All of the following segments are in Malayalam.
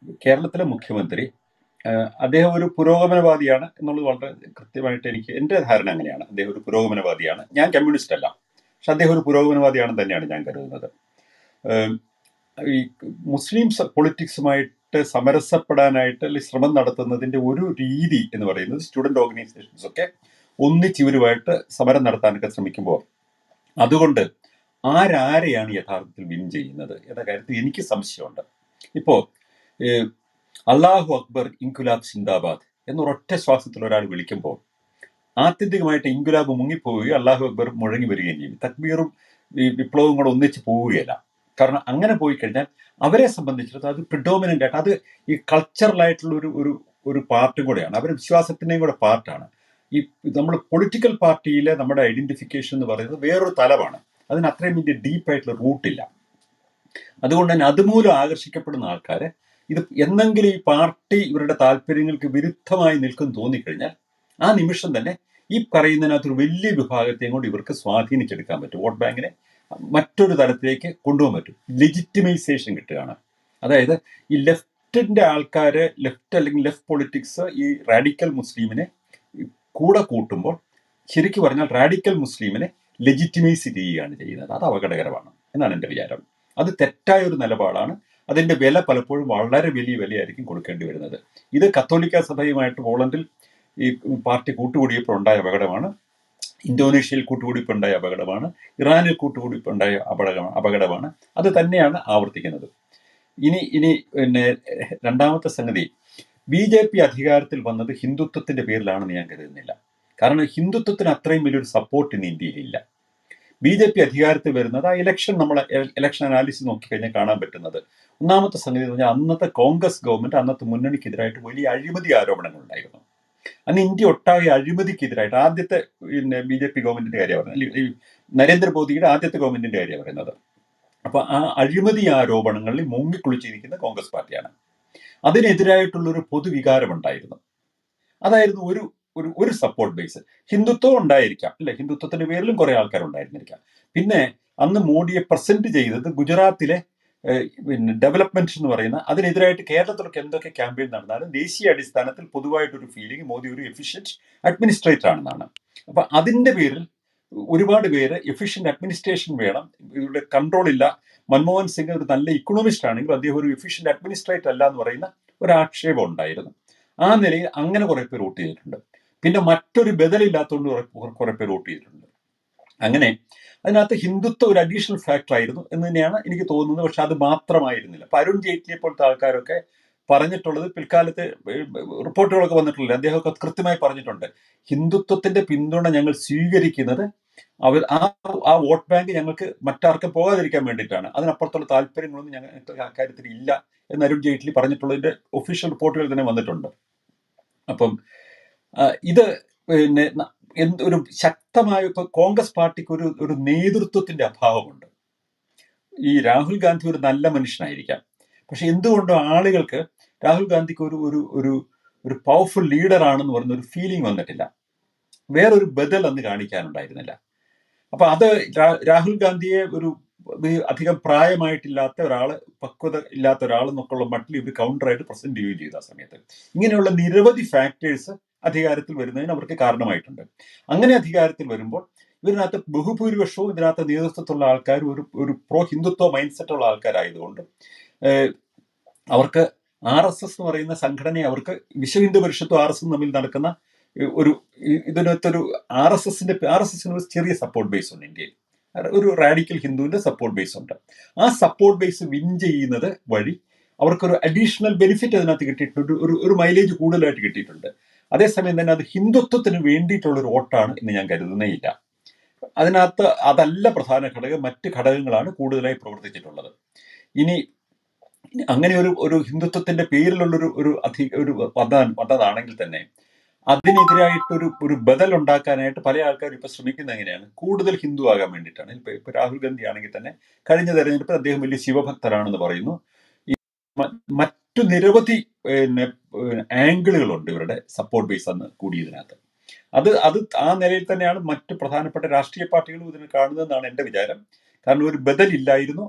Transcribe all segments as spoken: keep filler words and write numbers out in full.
കേരളത്തിലെ മുഖ്യമന്ത്രി ആഹ് അദ്ദേഹം ഒരു പുരോഗമനവാദിയാണ് എന്നുള്ളത് വളരെ കൃത്യമായിട്ട് എനിക്ക് എൻ്റെ ധാരണ അങ്ങനെയാണ്. അദ്ദേഹം ഒരു പുരോഗമനവാദിയാണ്. ഞാൻ കമ്മ്യൂണിസ്റ്റ് അല്ല, പക്ഷെ അദ്ദേഹം ഒരു പുരോഗമനവാദിയാണെന്ന് തന്നെയാണ് ഞാൻ കരുതുന്നത്. ആഹ് ഈ മുസ്ലിം പൊളിറ്റിക്സുമായിട്ട് സമരസപ്പെടാനായിട്ട് അല്ലെങ്കിൽ ശ്രമം നടത്തുന്നതിന്റെ ഒരു രീതി എന്ന് പറയുന്നത് സ്റ്റുഡന്റ് ഓർഗനൈസേഷൻസ് ഒക്കെ ഒന്നിച്ച് ഇവരുമായിട്ട് സമരം നടത്താനൊക്കെ ശ്രമിക്കുമ്പോൾ അതുകൊണ്ട് ആരാരെയാണ് യഥാർത്ഥത്തിൽ വിൻ ചെയ്യുന്നത് എന്ന കാര്യത്തിൽ എനിക്ക് സംശയമുണ്ട്. ഇപ്പോ ഏഹ്, അള്ളാഹു അക്ബർ ഇൻകുലാബ് സിന്ദാബാദ് എന്നൊരൊറ്റ ശ്വാസത്തിൽ ഒരാൾ വിളിക്കുമ്പോൾ ആത്യന്തികമായിട്ട് ഇൻകുലാബ് മുങ്ങിപ്പോവുകയും അള്ളാഹു അക്ബർ മുഴങ്ങി വരികയും ചെയ്യും. തക്ബീറും ഈ വിപ്ലവവും കൂടെ ഒന്നിച്ച് പോവുകയില്ല. കാരണം അങ്ങനെ പോയി കഴിഞ്ഞാൽ അവരെ സംബന്ധിച്ചിടത്തോളം അത് പ്രിഡോമിനന്റ് ആയിട്ട് അത് ഈ കൾച്ചറലായിട്ടുള്ള ഒരു ഒരു ഒരു പാർട്ടും കൂടെയാണ്, അവരുടെ വിശ്വാസത്തിന്റെയും കൂടെ പാർട്ടാണ്. ഈ നമ്മൾ പൊളിറ്റിക്കൽ പാർട്ടിയിലെ നമ്മുടെ ഐഡന്റിഫിക്കേഷൻ എന്ന് പറയുന്നത് വേറൊരു തലമാണ്. അതിന് അത്രയും വലിയ ഡീപ്പായിട്ടുള്ള റൂട്ടില്ല. അതുകൊണ്ട് തന്നെ അതുമൂലം ആകർഷിക്കപ്പെടുന്ന ആൾക്കാരെ ഇത് എന്നെങ്കിലും ഈ പാർട്ടി ഇവരുടെ താല്പര്യങ്ങൾക്ക് വിരുദ്ധമായി നിൽക്കും തോന്നിക്കഴിഞ്ഞാൽ ആ നിമിഷം തന്നെ ഈ പറയുന്നതിനകത്തൊരു വലിയ വിഭാഗത്തെയും കൊണ്ട് ഇവർക്ക് സ്വാധീനിച്ചെടുക്കാൻ പറ്റും. വോട്ട് ബാങ്കിനെ മറ്റൊരു തലത്തിലേക്ക് കൊണ്ടുപോകാൻ പറ്റും. ലെജിറ്റിമൈസേഷൻ കിട്ടുകയാണ്. അതായത് ഈ ലെഫ്റ്റിന്റെ ആൾക്കാര്, ലെഫ്റ്റ് അല്ലെങ്കിൽ ലെഫ്റ്റ് പൊളിറ്റിക്സ് ഈ റാഡിക്കൽ മുസ്ലിമിനെ കൂടെ കൂട്ടുമ്പോൾ ശരിക്കും പറഞ്ഞാൽ റാഡിക്കൽ മുസ്ലിമിനെ ലെജിറ്റിമൈസ് ചെയ്യുകയാണ് ചെയ്യുന്നത്. അത് അപകടകരമാണ് എന്നാണ് എൻ്റെ വിചാരം. അത് തെറ്റായ ഒരു നിലപാടാണ്. അതിന്റെ വില പലപ്പോഴും വളരെ വലിയ വിലയായിരിക്കും കൊടുക്കേണ്ടി വരുന്നത്. ഇത് കത്തോലിക്ക സഭയുമായിട്ട് പോളണ്ടിൽ ഈ പാർട്ടി കൂട്ടുകൂടിയപ്പോൾ ഉണ്ടായ അപകടമാണ്. ഇന്തോനേഷ്യയിൽ കൂട്ടുകൂടിയപ്പോൾ ഉണ്ടായ അപകടമാണ്. ഇറാനിൽ കൂട്ടുകൂടിയപ്പോൾ ഉണ്ടായ അപകട അപകടമാണ് അത് തന്നെയാണ് ആവർത്തിക്കുന്നത്. ഇനി ഇനി പിന്നെ രണ്ടാമത്തെ സംഗതി, ബി ജെ പി അധികാരത്തിൽ വന്നത് ഹിന്ദുത്വത്തിന്റെ പേരിലാണെന്ന് ഞാൻ കരുതുന്നില്ല. കാരണം ഹിന്ദുത്വത്തിന് അത്രയും വലിയൊരു സപ്പോർട്ട് ഇന്ന് ഇന്ത്യയിലില്ല. ബി ജെ പി അധികാരത്തിൽ വരുന്നത് ആ ഇലക്ഷൻ, നമ്മൾ ഇലക്ഷൻ അനാലിസിസ് നോക്കിക്കഴിഞ്ഞാൽ കാണാൻ പറ്റുന്നത് ഒന്നാമത്തെ സംഗതി എന്ന് പറഞ്ഞാൽ അന്നത്തെ കോൺഗ്രസ് ഗവൺമെന്റ്, അന്നത്തെ മുന്നണിക്കെതിരായിട്ട് വലിയ അഴിമതി ആരോപണങ്ങൾ ഉണ്ടായിരുന്നു. അന്ന് ഇന്ത്യ ഒട്ടാകെ അഴിമതിക്കെതിരായിട്ട് ആദ്യത്തെ പിന്നെ ബി ജെ പി ഗവൺമെന്റിന്റെ കാര്യം പറയുന്നത്, ഈ നരേന്ദ്രമോദിയുടെ ആദ്യത്തെ ഗവൺമെന്റിന്റെ കാര്യം പറയുന്നത്. അപ്പൊ ആ അഴിമതി ആരോപണങ്ങളിൽ മുങ്ങിക്കുളിച്ചിരിക്കുന്ന കോൺഗ്രസ് പാർട്ടിയാണ്. അതിനെതിരായിട്ടുള്ളൊരു പൊതുവികാരം ഉണ്ടായിരുന്നു. അതായിരുന്നു ഒരു ഒരു ഒരു സപ്പോർട്ട് ബേസ്. ഹിന്ദുത്വം ഉണ്ടായിരിക്കാം, അല്ലെ, ഹിന്ദുത്വത്തിന്റെ പേരിലും കുറെ ആൾക്കാർ ഉണ്ടായിരുന്നിരിക്കാം. പിന്നെ അന്ന് മോഡിയെ പ്രസന്റ് ചെയ്തത് ഗുജറാത്തിലെ പിന്നെ ഡെവലപ്മെന്റ് എന്ന് പറയുന്ന അതിനെതിരായിട്ട് കേരളത്തിലൊക്കെ എന്തൊക്കെ ക്യാമ്പയിൻ നടന്നാലും ദേശീയ അടിസ്ഥാനത്തിൽ പൊതുവായിട്ടൊരു ഫീലിംഗ് മോദി ഒരു എഫിഷ്യന്റ് അഡ്മിനിസ്ട്രേറ്റർ ആണെന്നാണ്. അപ്പൊ അതിന്റെ പേരിൽ ഒരുപാട് പേര് എഫിഷ്യന്റ് അഡ്മിനിസ്ട്രേഷൻ വേണം, ഇവരുടെ കൺട്രോൾ ഇല്ല. മൻമോഹൻ സിംഗ് ഒരു നല്ല ഇക്കണോമിസ്റ്റ് ആണെങ്കിൽ അദ്ദേഹം ഒരു എഫിഷ്യന്റ് അഡ്മിനിസ്ട്രേറ്റർ അല്ല എന്ന് പറയുന്ന ഒരു ആക്ഷേപം ഉണ്ടായിരുന്നു. ആ നിലയിൽ അങ്ങനെ കുറെ പേർ വോട്ട് ചെയ്തിട്ടുണ്ട്. പിന്നെ മറ്റൊരു ബദലില്ലാത്തതുകൊണ്ട് കുറെ പേർ വോട്ട് ചെയ്തിട്ടുണ്ട്. അങ്ങനെ അതിനകത്ത് ഹിന്ദുത്വം ഒരു അഡീഷണൽ ഫാക്ടർ ആയിരുന്നു എന്ന് തന്നെയാണ് എനിക്ക് തോന്നുന്നത്. പക്ഷെ അത് മാത്രമായിരുന്നില്ല. അപ്പൊ അരുൺ ജെയ്റ്റ്ലിയെ പോലത്തെ ആൾക്കാരൊക്കെ പറഞ്ഞിട്ടുള്ളത്, പിൽക്കാലത്ത് റിപ്പോർട്ടുകളൊക്കെ വന്നിട്ടുള്ളത്, അദ്ദേഹമൊക്കെ കൃത്യമായി പറഞ്ഞിട്ടുണ്ട്, ഹിന്ദുത്വത്തിന്റെ പിന്തുണ ഞങ്ങൾ സ്വീകരിക്കുന്നത് അവർ ആ ആ വോട്ട് ബാങ്ക് ഞങ്ങൾക്ക് മറ്റാർക്കും പോകാതിരിക്കാൻ വേണ്ടിയിട്ടാണ്, അതിനപ്പുറത്തുള്ള താല്പര്യങ്ങളൊന്നും ഞങ്ങൾക്ക് ആ കാര്യത്തിൽ ഇല്ല എന്ന് അരുൺ ജെയ്റ്റ്ലി പറഞ്ഞിട്ടുള്ളതിന്റെ ഒഫീഷ്യൽ റിപ്പോർട്ടുകൾ തന്നെ വന്നിട്ടുണ്ട്. അപ്പം ഇത് പിന്നെ ഒരു ശക്തമായ ഇപ്പൊ കോൺഗ്രസ് പാർട്ടിക്ക് ഒരു ഒരു നേതൃത്വത്തിന്റെ അഭാവമുണ്ട്. ഈ രാഹുൽ ഗാന്ധി ഒരു നല്ല മനുഷ്യനായിരിക്കാം, പക്ഷെ എന്തുകൊണ്ടോ ആളുകൾക്ക് രാഹുൽ ഗാന്ധിക്ക് ഒരു ഒരു ഒരു ഒരു പവർഫുൾ ലീഡർ ആണെന്ന് പറയുന്ന ഒരു ഫീലിംഗ് വന്നിട്ടില്ല. വേറൊരു ബദൽ അന്ന് കാണിക്കാനുണ്ടായിരുന്നില്ല. അപ്പൊ അത് രാഹുൽ ഗാന്ധിയെ ഒരു അധികം പ്രായമായിട്ടില്ലാത്ത ഒരാള്, പക്വത ഇല്ലാത്ത ഒരാൾ എന്നൊക്കെയുള്ള മട്ടിൽ ഇവർ കൗണ്ടറായിട്ട് പ്രസന്റ് ചെയ്യുകയും ചെയ്തു. ആ സമയത്ത് ഇങ്ങനെയുള്ള നിരവധി ഫാക്ടേഴ്സ് അധികാരത്തിൽ വരുന്നതിന് അവർക്ക് കാരണമായിട്ടുണ്ട്. അങ്ങനെ അധികാരത്തിൽ വരുമ്പോൾ ഇതിനകത്ത് ബഹുഭൂരിപക്ഷവും ഇതിനകത്ത് നേതൃത്വത്തിലുള്ള ആൾക്കാർ ഒരു ഒരു പ്രോ ഹിന്ദുത്വ മൈൻഡ് സെറ്റ് ഉള്ള ആൾക്കാരായതുകൊണ്ട് അവർക്ക് ആർ എസ് എസ് എന്ന് പറയുന്ന സംഘടനയെ അവർക്ക് വിശ്വ ഹിന്ദു പരിഷത്തും ആർ എസ് എസും തമ്മിൽ നടക്കുന്ന ഒരു ഇതിനകത്തൊരു ആർ എസ് എസിന്റെ ആർ എസ് എസിന് ഒരു ചെറിയ സപ്പോർട്ട് ബേസ് ഉണ്ട് ഇന്ത്യയിൽ. ഒരു റാഡിക്കൽ ഹിന്ദുവിന്റെ സപ്പോർട്ട് ബേസ് ഉണ്ട്. ആ സപ്പോർട്ട് ബേസ് വിൻ ചെയ്യുന്നത് വഴി അവർക്കൊരു അഡീഷണൽ ബെനിഫിറ്റ് അതിനകത്ത് കിട്ടിയിട്ടുണ്ട്, ഒരു ഒരു മൈലേജ് കൂടുതലായിട്ട് കിട്ടിയിട്ടുണ്ട്. അതേസമയം തന്നെ അത് ഹിന്ദുത്വത്തിന് വേണ്ടിയിട്ടുള്ളൊരു വോട്ടാണ് എന്ന് ഞാൻ കരുതുന്നേയില്ല. അതിനകത്ത് അതല്ല പ്രധാന ഘടകം, മറ്റ് ഘടകങ്ങളാണ് കൂടുതലായി പ്രവർത്തിച്ചിട്ടുള്ളത്. ഇനി അങ്ങനെ ഒരു ഒരു ഹിന്ദുത്വത്തിന്റെ പേരിലുള്ളൊരു ഒരു അധിക ഒരു വധ വധതാണെങ്കിൽ തന്നെ അതിനെതിരായിട്ടൊരു ഒരു ബദൽ ഉണ്ടാക്കാനായിട്ട് പല ആൾക്കാരും ഇപ്പൊ ശ്രമിക്കുന്നത് എങ്ങനെയാണ്, കൂടുതൽ ഹിന്ദു ആകാൻ വേണ്ടിയിട്ടാണ്. ഇപ്പൊ ഇപ്പൊ രാഹുൽ ഗാന്ധി ആണെങ്കിൽ തന്നെ കഴിഞ്ഞ തെരഞ്ഞെടുപ്പിൽ അദ്ദേഹം വലിയ ശിവഭക്തരാണെന്ന് പറയുന്നു. ഈ മറ്റു നിരവധി പിന്നെ ആംഗിളുകളുണ്ട് ഇവരുടെ സപ്പോർട്ട് ബേസ് അന്ന് കൂടിയതിനകത്ത്. അത് അത് ആ നിലയിൽ തന്നെയാണ് മറ്റു പ്രധാനപ്പെട്ട രാഷ്ട്രീയ പാർട്ടികളും ഇതിനെ കാണുന്നതെന്നാണ് എൻ്റെ വിചാരം. കാരണം ഒരു ബദൽ ഇല്ലായിരുന്നു,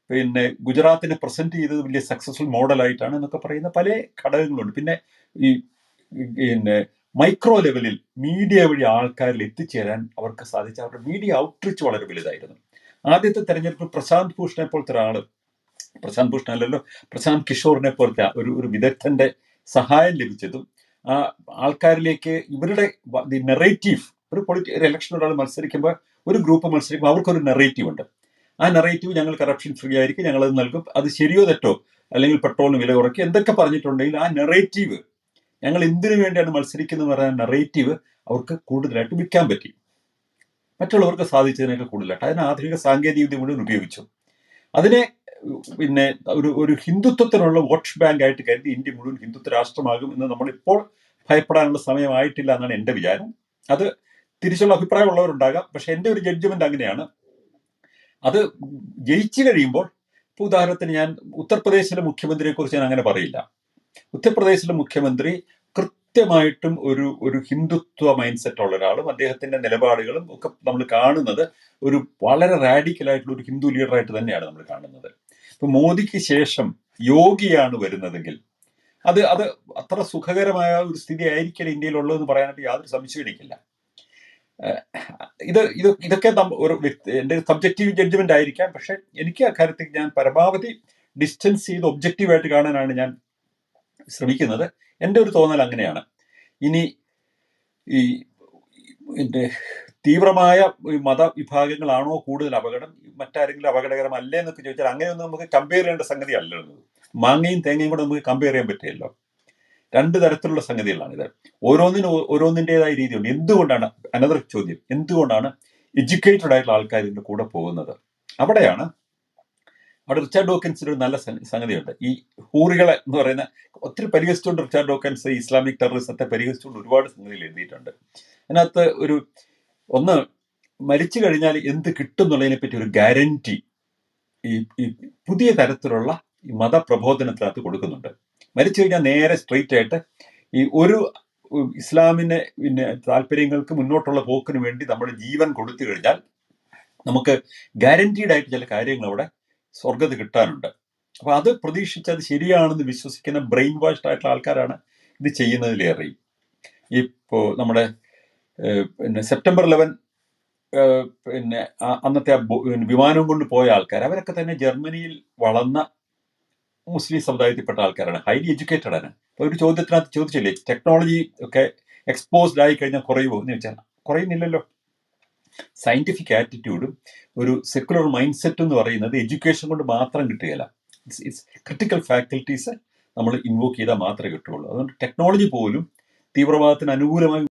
പിന്നെ ഗുജറാത്തിനെ പ്രസന്റ് ചെയ്തത് വലിയ സക്സസ്ഫുൾ മോഡലായിട്ടാണ് എന്നൊക്കെ പറയുന്ന പല ഘടകങ്ങളുണ്ട്. പിന്നെ ഈ പിന്നെ മൈക്രോ ലെവലിൽ മീഡിയ വഴി ആൾക്കാരിൽ എത്തിച്ചേരാൻ അവർക്ക് സാധിച്ച അവരുടെ മീഡിയ ഔട്ട്റീച്ച് വളരെ വലുതായിരുന്നു. ആദ്യത്തെ തെരഞ്ഞെടുപ്പ് പ്രശാന്ത് ഭൂഷണെ പോലത്തെ ഒരാൾ, പ്രശാന്ത് ഭൂഷൺ അല്ലല്ലോ, പ്രശാന്ത് കിഷോറിനെ പോലത്തെ ഒരു ഒരു വിദഗ്ധന്റെ സഹായം ലഭിച്ചതും ആ ആൾക്കാരിലേക്ക് ഇവരുടെ നെറേറ്റീവ്, ഒരു പൊളിറ്റി ഒരു ഇലക്ഷൻ ഒരാൾ മത്സരിക്കുമ്പോൾ, ഒരു ഗ്രൂപ്പ് മത്സരിക്കുമ്പോൾ അവർക്കൊരു നെറേറ്റീവ് ഉണ്ട്. ആ നെറേറ്റീവ് ഞങ്ങൾ കറപ്ഷൻ ഫ്രീ ആയിരിക്കും, ഞങ്ങളത് നൽകും, അത് ശരിയോ തെറ്റോ, അല്ലെങ്കിൽ പെട്രോളിന് വില കുറയ്ക്കും, എന്തൊക്കെ പറഞ്ഞിട്ടുണ്ടെങ്കിൽ ആ നെറേറ്റീവ്, ഞങ്ങൾ എന്തിനു വേണ്ടിയാണ് മത്സരിക്കുന്നത് പറയുന്ന നെറേറ്റീവ് അവർക്ക് കൂടുതലായിട്ട് വിൽക്കാൻ പറ്റി, മറ്റുള്ളവർക്ക് സാധിച്ചതിനൊക്കെ കൂടുതലായിട്ട്. അതിന് ആധുനിക സാങ്കേതിക വിദ്യ മുഴുവൻ ഉപയോഗിച്ചു. അതിനെ പിന്നെ ഒരു ഒരു ഹിന്ദുത്വത്തിനുള്ള വോട്ട് ബാങ്ക് ആയിട്ട് കരുതി ഇന്ത്യ മുഴുവൻ ഹിന്ദുത്വ രാഷ്ട്രമാകും എന്ന് നമ്മളിപ്പോൾ ഭയപ്പെടാനുള്ള സമയമായിട്ടില്ല എന്നാണ് എൻ്റെ വിചാരം. അത് തിരിച്ചുള്ള അഭിപ്രായമുള്ളവരുണ്ടാകാം, പക്ഷെ എൻ്റെ ഒരു ജഡ്ജ്മെന്റ് അങ്ങനെയാണ്. അത് ജയിച്ചു കഴിയുമ്പോൾ, ഇപ്പോൾ ഉദാഹരണത്തിന് ഞാൻ ഉത്തർപ്രദേശിലെ മുഖ്യമന്ത്രിയെ കുറിച്ച് ഞാൻ അങ്ങനെ പറയില്ല. ഉത്തർപ്രദേശിലെ മുഖ്യമന്ത്രി കൃത്യമായിട്ടും ഒരു ഒരു ഹിന്ദുത്വ മൈൻഡ് സെറ്റ് ഉള്ള ഒരാളും അദ്ദേഹത്തിന്റെ നിലപാടുകളും ഒക്കെ നമ്മൾ കാണുന്നത് ഒരു വളരെ റാഡിക്കലായിട്ടുള്ള ഒരു ഹിന്ദു ലീഡറായിട്ട് തന്നെയാണ് നമ്മൾ കാണുന്നത്. ഇപ്പൊ മോദിക്ക് ശേഷം യോഗിയാണ് വരുന്നതെങ്കിൽ അത് അത് അത്ര സുഖകരമായ ഒരു സ്ഥിതി ആയിരിക്കില്ല ഇന്ത്യയിലുള്ളതെന്ന് പറയാനായിട്ട് യാതൊരു സംശയവും എനിക്കില്ല. ഇത് ഇത് ഇതൊക്കെ ഒരു എൻ്റെ സബ്ജക്റ്റീവ് ജഡ്ജ്മെന്റ് ആയിരിക്കാം, പക്ഷെ എനിക്ക് അക്കാര്യത്തിൽ ഞാൻ പരമാവധി ഡിസ്റ്റൻസ് ചെയ്ത് ഒബ്ജക്റ്റീവായിട്ട് കാണാനാണ് ഞാൻ ശ്രമിക്കുന്നത്. എൻ്റെ ഒരു തോന്നൽ അങ്ങനെയാണ്. ഇനി ഈ എൻ്റെ തീവ്രമായ മതവിഭാഗങ്ങളാണോ കൂടുതൽ അപകടം, മറ്റാരെങ്കിലും അപകടകരമല്ലേ എന്നൊക്കെ ചോദിച്ചാൽ അങ്ങനെയൊന്നും നമുക്ക് കമ്പയർ ചെയ്യേണ്ട സംഗതി അല്ലല്ലോ. മാങ്ങയും തേങ്ങയും കൂടെ നമുക്ക് കമ്പയർ ചെയ്യാൻ പറ്റില്ലല്ലോ. രണ്ട് തരത്തിലുള്ള സംഗതികളാണിത്. ഓരോന്നിനും ഓരോന്നിൻ്റെതായ രീതിയുണ്ട്. എന്തുകൊണ്ടാണ്, അനദർ ചോദ്യം, എന്തുകൊണ്ടാണ് എഡ്യൂക്കേറ്റഡ് ആയിട്ടുള്ള ആൾക്കാർ ഇതിൻ്റെ കൂടെ പോകുന്നത്? അവിടെയാണ് അവിടെ റിച്ചാർഡ് ഡോക്കിൻസിന് ഒരു നല്ല സംഗതിയുണ്ട്. ഈ ഹൂറികളെ എന്ന് പറയുന്ന ഒത്തിരി പരിഹസിച്ചുകൊണ്ട് റിച്ചാർഡ് ഡോക്കിൻസ് ഇസ്ലാമിക് ടെററിസത്തെ പരിഹസിച്ചുകൊണ്ട് ഒരുപാട് സംഗതികൾ എഴുതിയിട്ടുണ്ട്. അതിനകത്ത് ഒരു ഒന്ന്, മരിച്ചു കഴിഞ്ഞാൽ എന്ത് കിട്ടും എന്നുള്ളതിനെ പറ്റി ഒരു ഗ്യാരണ്ടി ഈ ഈ പുതിയ തരത്തിലുള്ള ഈ മതപ്രബോധനത്തിനകത്ത് കൊടുക്കുന്നുണ്ട്. മരിച്ചു കഴിഞ്ഞാൽ നേരെ സ്ട്രെയിറ്റ് ആയിട്ട് ഈ ഒരു ഇസ്ലാമിനെ പിന്നെ താല്പര്യങ്ങൾക്ക് മുന്നോട്ടുള്ള പോക്കിന് വേണ്ടി നമ്മുടെ ജീവൻ കൊടുത്തു കഴിഞ്ഞാൽ നമുക്ക് ഗ്യാരണ്ടീഡ് ആയിട്ട് ചില കാര്യങ്ങൾ അവിടെ സ്വർഗത്ത് കിട്ടാനുണ്ട്. അപ്പൊ അത് പ്രതീക്ഷിച്ച് അത് ശരിയാണെന്ന് വിശ്വസിക്കുന്ന ബ്രെയിൻ വാഷ്ഡ് ആയിട്ടുള്ള ആൾക്കാരാണ് ഇത് ചെയ്യുന്നതിലേറെയും. ഇപ്പോ നമ്മുടെ പിന്നെ സെപ്റ്റംബർ ഇലവൻ പിന്നെ അന്നത്തെ വിമാനം കൊണ്ട് പോയ ആൾക്കാർ, അവരൊക്കെ തന്നെ ജർമ്മനിയിൽ വളർന്ന മുസ്ലിം സമുദായത്തിൽപ്പെട്ട ആൾക്കാരാണ്, ഹൈലി എഡ്യൂക്കേറ്റഡ് ആണ്. അപ്പൊ ഒരു ചോദ്യത്തിനകത്ത് ചോദിച്ചില്ലേ, ടെക്നോളജി ഒക്കെ എക്സ്പോസ്ഡ് ആയി കഴിഞ്ഞാൽ കുറയുമോ എന്ന് ചോദിച്ചാൽ കുറയുന്നില്ലല്ലോ. സയന്റിഫിക് ആറ്റിറ്റ്യൂഡും ഒരു സെക്കുലർ മൈൻഡ് സെറ്റ് എന്ന് പറയുന്നത് എഡ്യൂക്കേഷൻ കൊണ്ട് മാത്രം കിട്ടുകയില്ല. ഇറ്റ്സ് ഇറ്റ്സ് ക്രിട്ടിക്കൽ ഫാക്കൽറ്റീസ് നമ്മൾ ഇൻവോക്ക് ചെയ്താൽ മാത്രമേ കിട്ടുകയുള്ളൂ. അതുകൊണ്ട് ടെക്നോളജി പോലും തീവ്രവാദത്തിന് അനുകൂലമായി